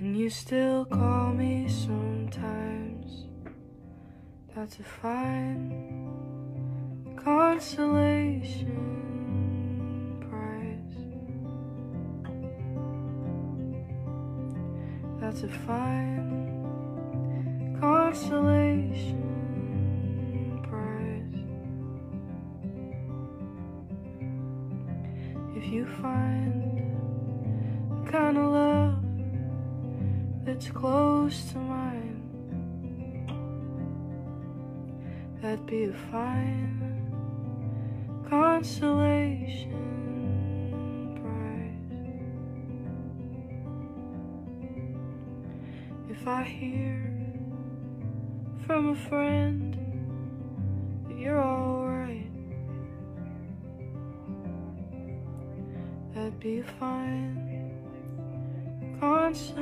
And you still call me sometimes. That's a fine consolation prize. That's a fine consolation prize. If you find the kind of love that's close to mine, that'd be a fine consolation prize. If I hear from a friend that you're alright, that'd be a fine consolation.